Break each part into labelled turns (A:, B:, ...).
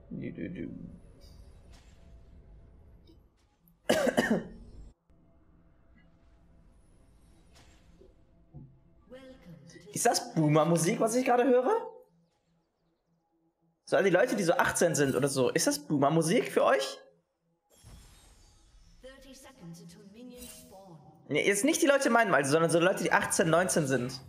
A: Ist das Boomer-Musik, was ich gerade höre? So, all die Leute, die so 18 sind oder so, ist das Boomer-Musik für euch? Nee, jetzt nicht die Leute in meinem Alter, sondern so Leute, die 18, 19 sind.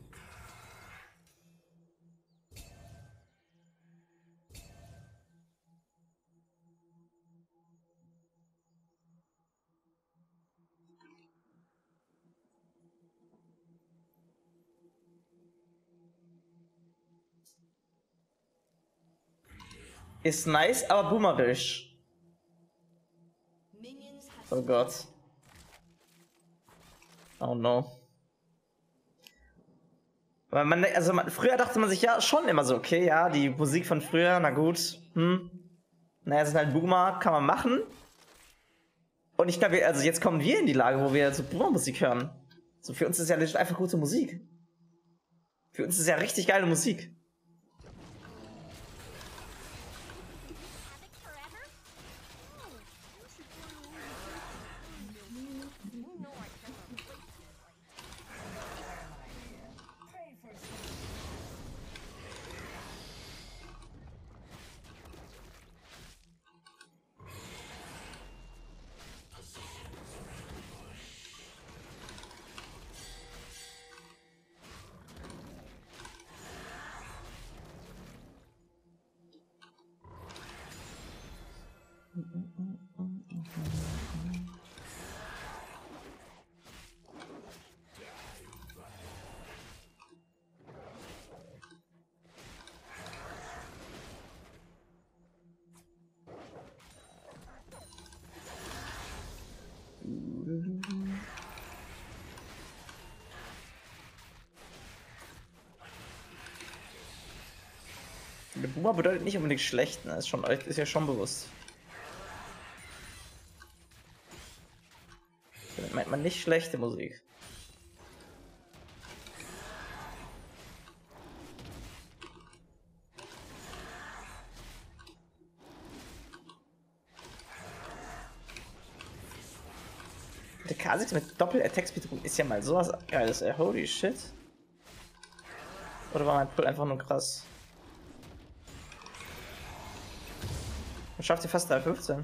A: Ist nice, aber boomerisch. Oh Gott. Oh no. Weil früher dachte man sich ja schon immer so, okay, ja, die Musik von früher, na gut, naja, sind halt Boomer, kann man machen. Und ich glaube, also jetzt kommen wir in die Lage, wo wir so Boomer-Musik hören. So, für uns ist ja legit einfach gute Musik. Für uns ist ja richtig geile Musik. Der Boomer bedeutet nicht unbedingt schlecht, ne? Ist ja schon bewusst. Damit meint man nicht schlechte Musik. Der K6 mit Doppel-Attack-Speed ist ja mal sowas Geiles, ey. Holy shit. Oder war mein Pull einfach nur krass? Man schafft sie fast 3,15.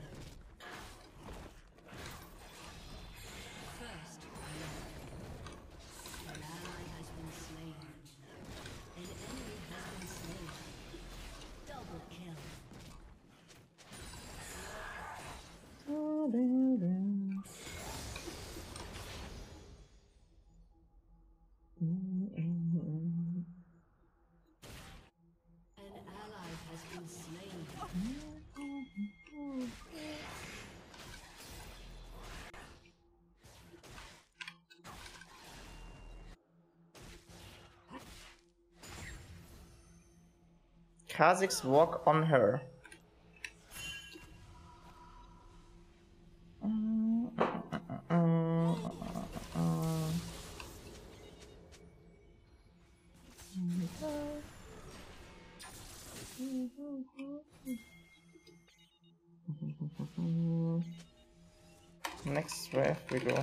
A: Kha'Zix walk on her. Next wave we go.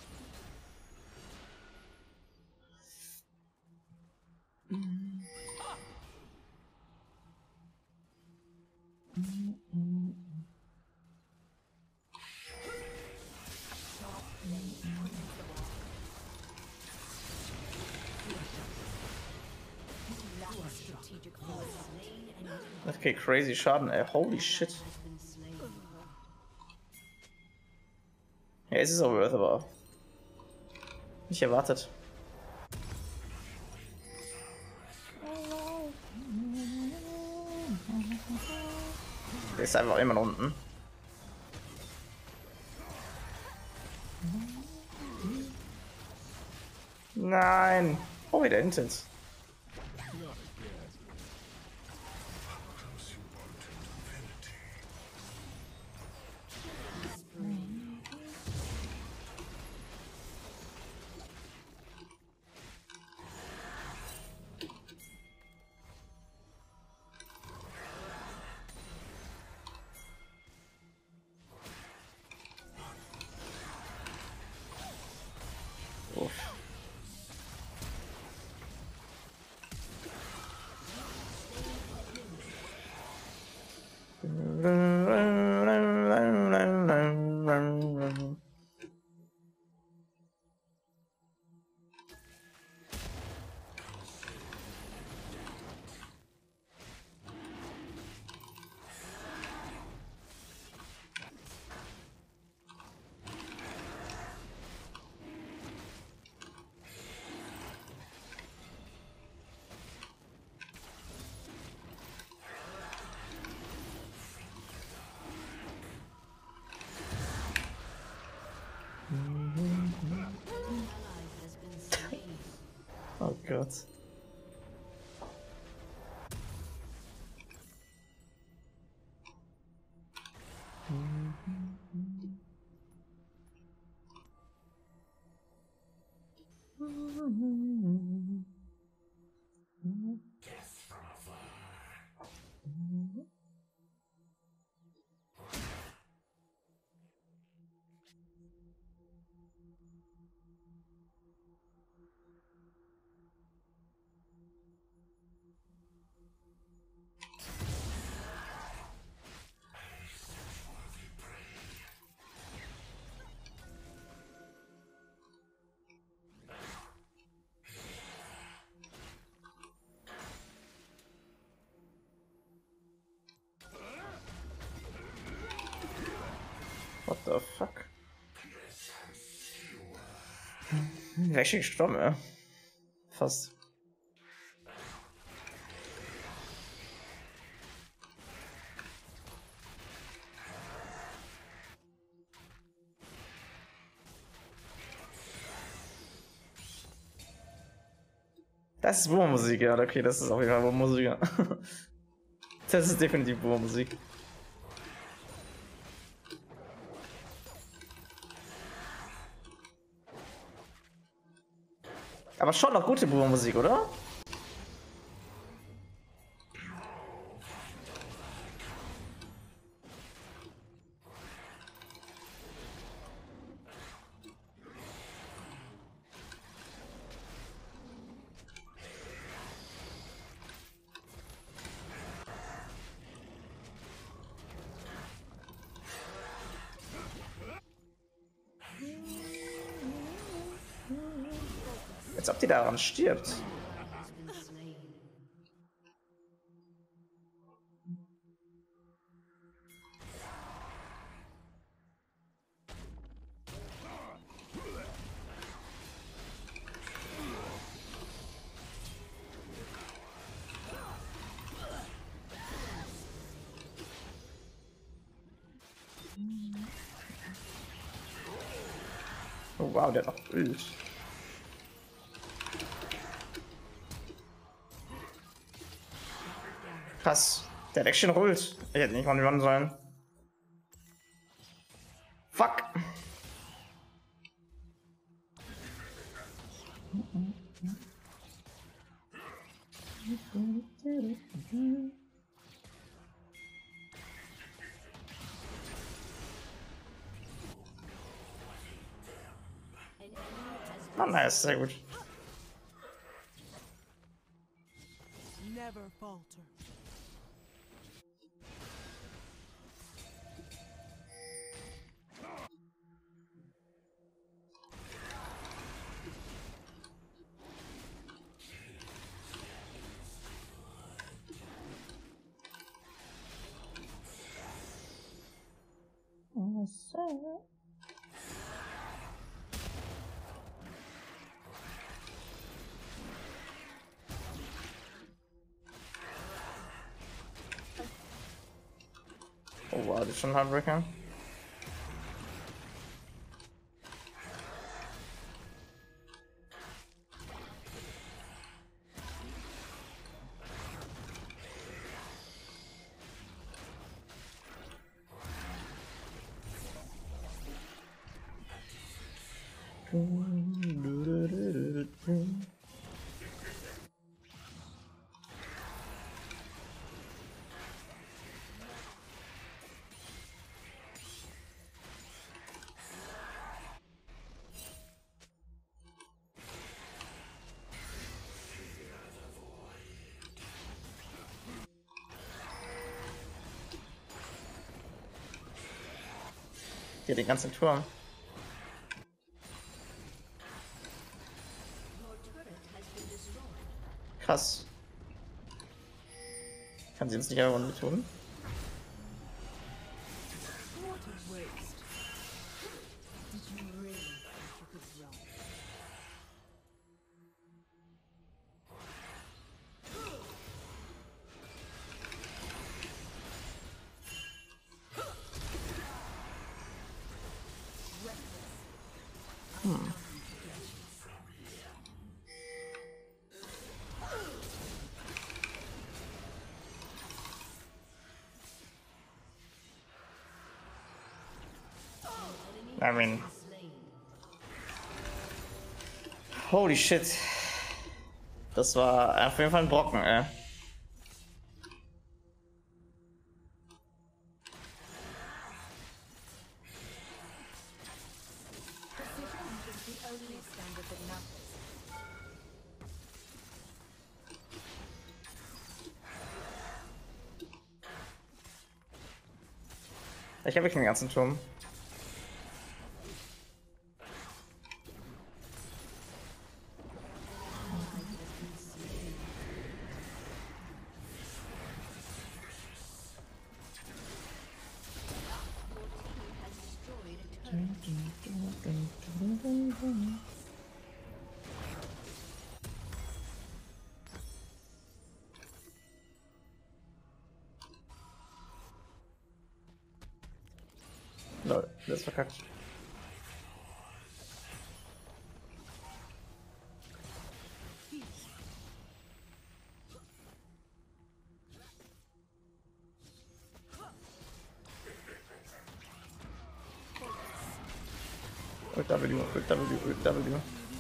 A: Okay, crazy Schaden, ey. Holy shit. Ja, es ist auch worth, aber nicht erwartet. Der ist einfach immer noch unten. Nein. Oh, wieder Intens. Oh Gott. What the fuck? Richtig gestorben, ja. Fast. Das ist Wurmmusik, ja, okay, das ist auf jeden Fall Wurmmusik, ja. Das ist definitiv Wurmmusik. Aber schon noch gute Wurmmusik, oder? Als ob die daran stirbt. Oh wow, der hat noch Bild. Krass, der hat Action rollt. Ich hätte nicht mal run sollen. Fuck. Oh, nice, sehr gut.
B: Never falter. Oh wow, das ist schon ein Heartbreaker.
A: Hier den ganzen Turm. Krass. Kann sie uns nicht eine Runde tun? I mean, holy shit. Das war auf jeden Fall ein Brocken, ey. Ich habe den ganzen Turm. Lol, das ist verkackt. Ult W, Ult W, Ult W.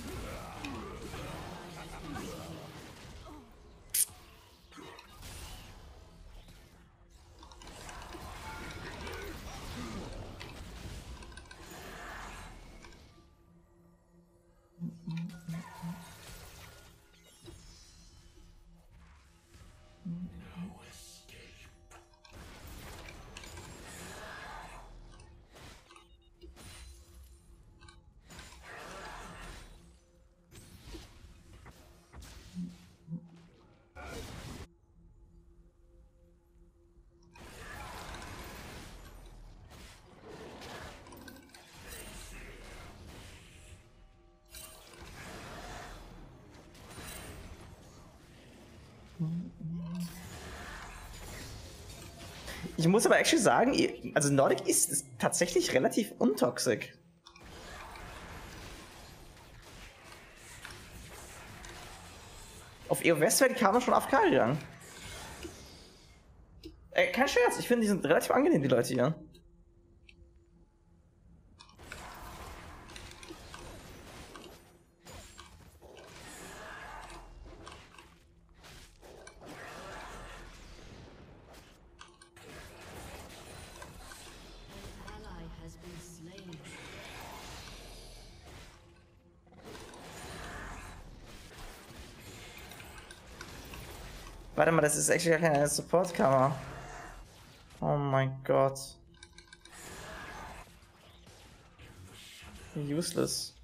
A: Ich muss aber actually sagen, also Nordic ist tatsächlich relativ untoxisch. Auf EO West wäre die Karma schon AFK gegangen. Kein Scherz, ich finde, die sind relativ angenehm, die Leute hier. Warte mal, das ist actually keine Support-Kammer. Oh mein Gott. Useless.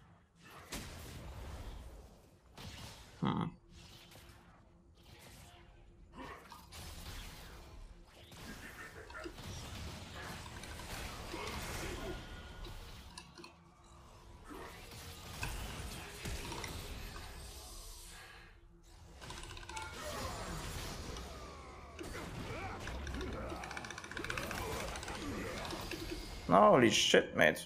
A: Holy shit, mate.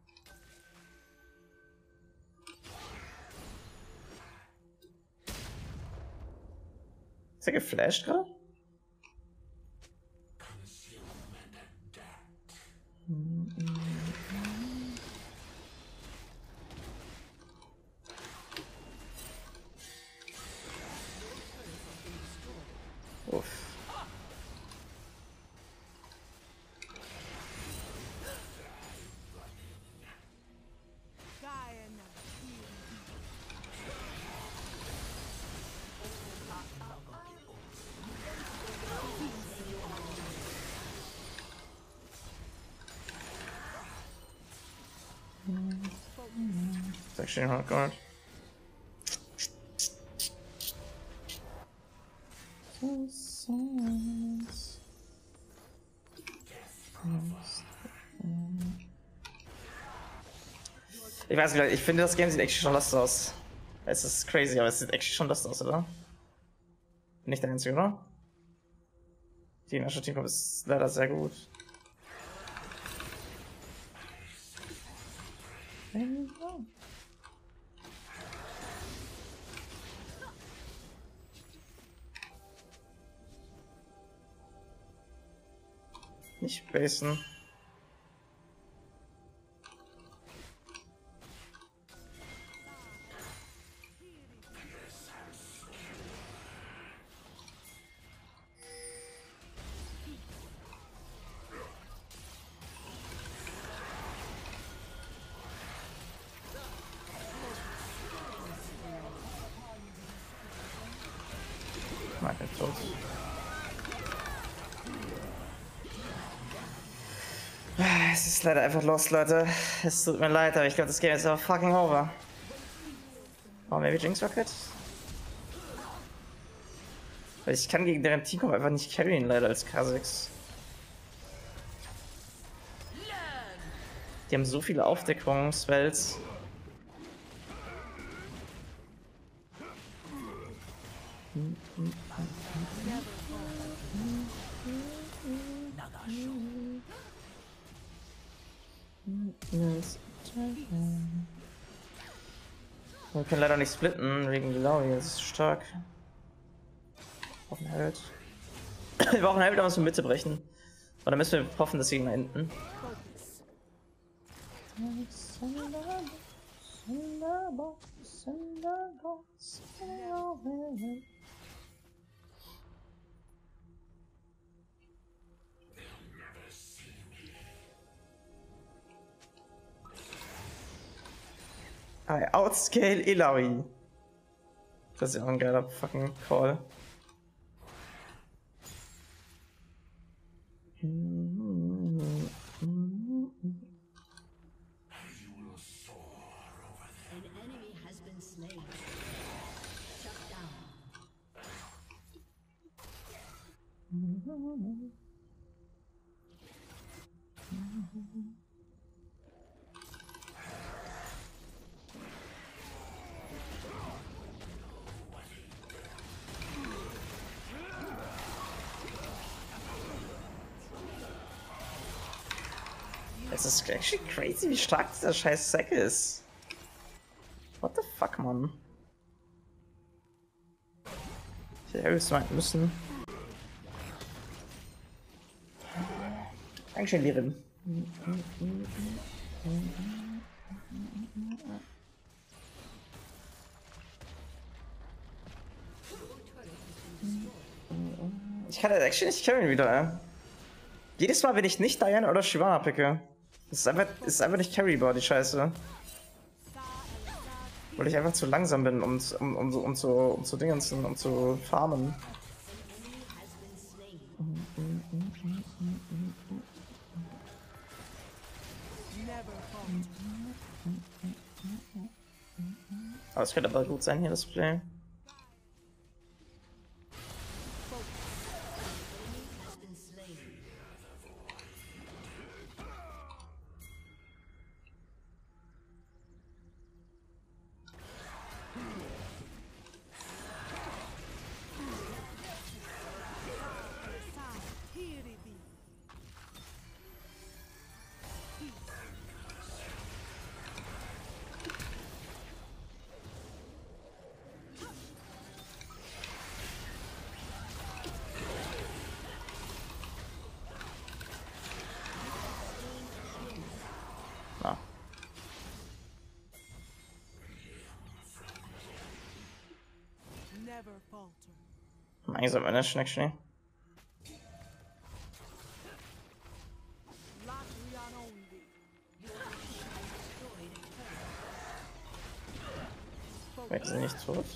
A: Ist er geflasht gerade? Uff. actually 100 Gold. Ich weiß nicht, ich finde das Game sieht echt schon lost aus. Es ist crazy, aber es sieht echt schon lost aus, oder? Nicht der einzige, oder? Die National Team ist leider sehr gut. Nicht basen. Nein, ich bin tot. Es ist leider einfach lost, Leute. Es tut mir leid, aber ich glaube, das Game ist aber fucking over. Oh, maybe Jinx Rocket? Weil ich kann gegen deren Team einfach nicht carryen, leider, als Kha'Zix. Die haben so viele Aufdeckungsspells. Wir können leider nicht splitten wegen Glaui, das ist stark. Wir brauchen Held. Wir brauchen Held, da müssen wir Mitte brechen. Und dann müssen wir hoffen, dass sie nach hinten. I outscale Illaoi. Das ist ja auch ein geiler fucking Call. Es ist actually crazy, wie stark dieser scheiß Sack ist. What the fuck, Mann? Ich hätte smiten müssen. Dankeschön, Lirin. Ich kann das actually nicht carryen wieder, ey. Jedes Mal, wenn ich nicht Diana oder Shyvana picke, ist einfach nicht carrybar, die Scheiße. Weil ich einfach zu langsam bin, um zu Dingensen, um zu farmen. Aber es könnte aber gut sein hier, das Play. Langsam meine Schneckschnee. Wir sind nicht tot.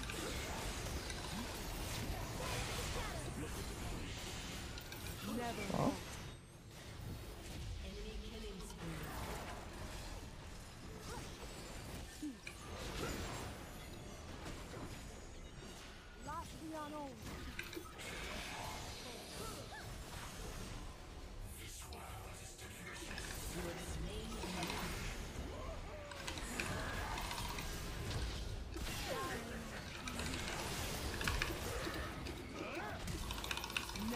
A: Oh.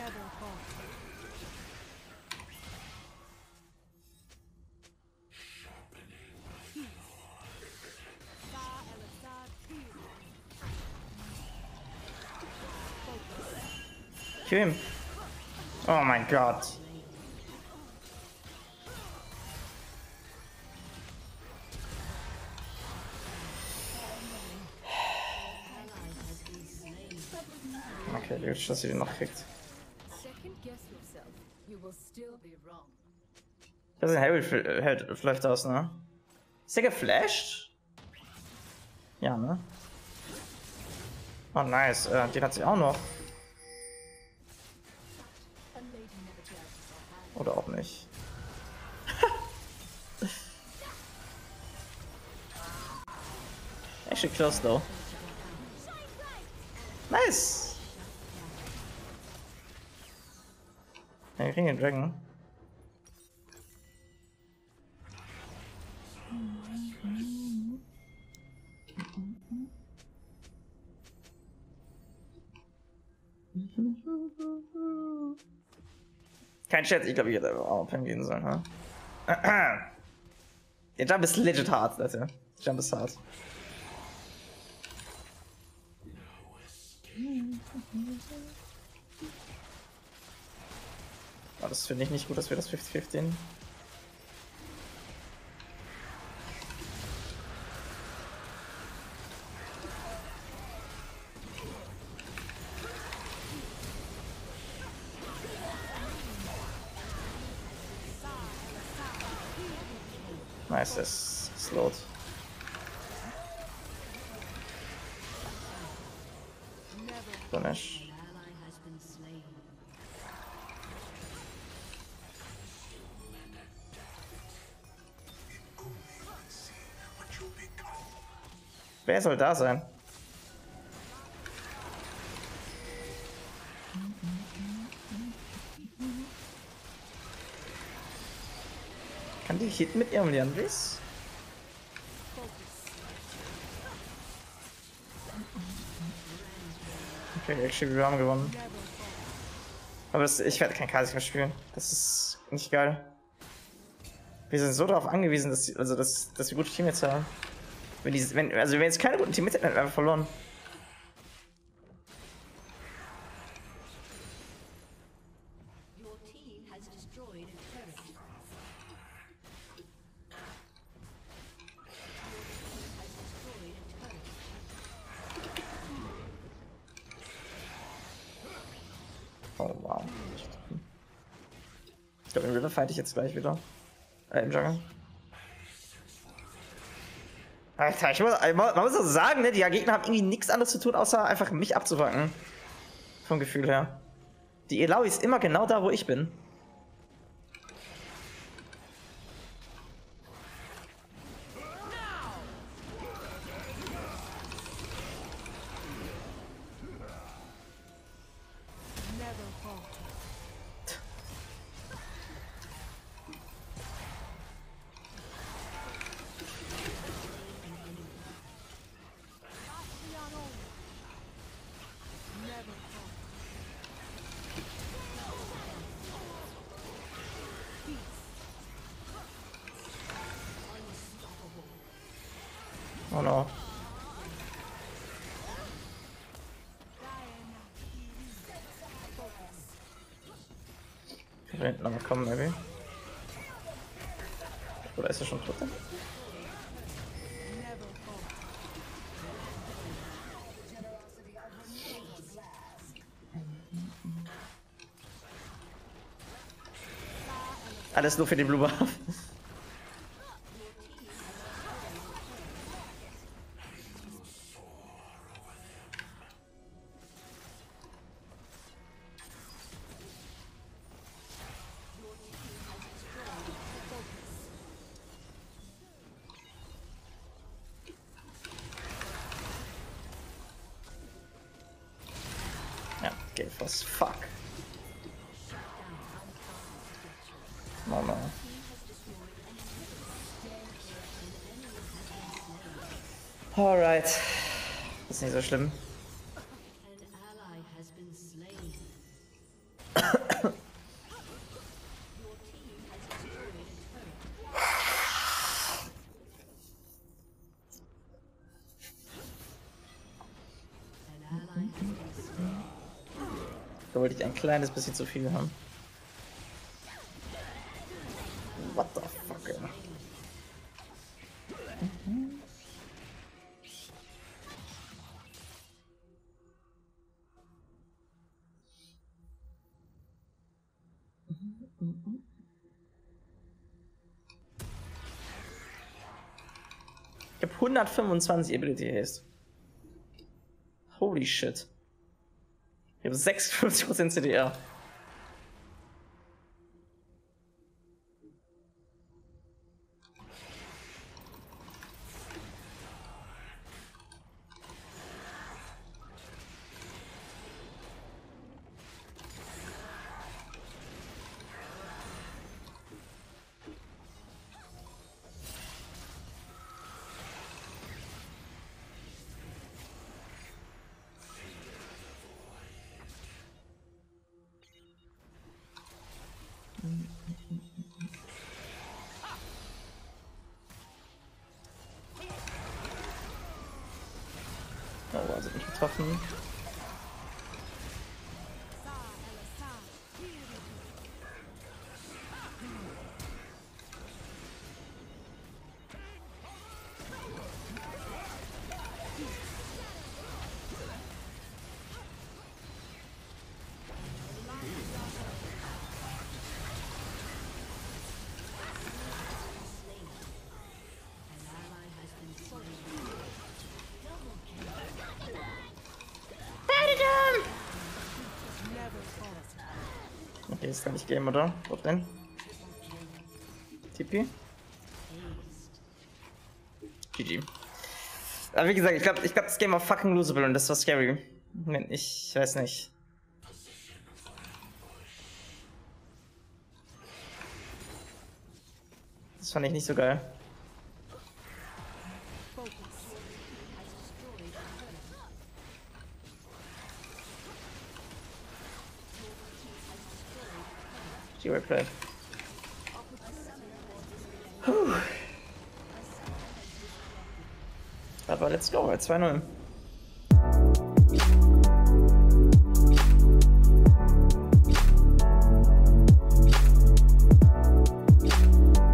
A: Kill ihn. Oh mein Gott. Okay, gut, dass sie den noch kriegt. Das ist ein Harry vielleicht aus, ne? Ist der geflasht? Ja, ne? Oh, nice. Den hat sie auch noch. Oder auch nicht. Actually close though. Nice! Ja, wir kriegen den Dragon. Kein Scherz, ich glaube, ich hätte auch auf ihn gehen sollen, ha? Der Jump ist legit hart, Leute. Der Jump ist hart. Oh, das finde ich nicht gut, dass wir das 50-50. Nice, das slowed. Finish. Wer soll da sein? Kann die hitten mit ihrem Liandris? Okay, actually, wir haben gewonnen. Aber ich werde kein Kha'Zix mehr spielen. Das ist nicht geil. Wir sind so darauf angewiesen, dass wir gute Teammates haben. Wenn wir jetzt keine guten Teammates hätten, hätten wir einfach verloren. Oh wow. Ich glaube, im River fight ich jetzt gleich wieder. Im Jungle. Alter, man muss so sagen, ne, die Gegner haben irgendwie nichts anderes zu tun, außer einfach mich abzuwacken. Vom Gefühl her. Die Illaoi ist immer genau da, wo ich bin. Oh no. Da hinten noch kommen, maybe. Oder ist er schon tot? Alles nur für den Blue Buff. Ja, geht was. Fuck. No, no. Alright. Ist nicht so schlimm. wollte ich ein kleines bisschen zu viel haben. What the fuck, ey. Ich habe 125 Ability Haste. Holy shit. Ich habe 56% CDR. Oh, also nicht getroffen. Okay, ist gar nicht Game, oder? Wo denn? TP? GG. Aber wie gesagt, ich glaube, das Game war fucking losable und das war scary. Ich weiß nicht. Das fand ich nicht so geil. G-Replay. Aber let's go, 2-0.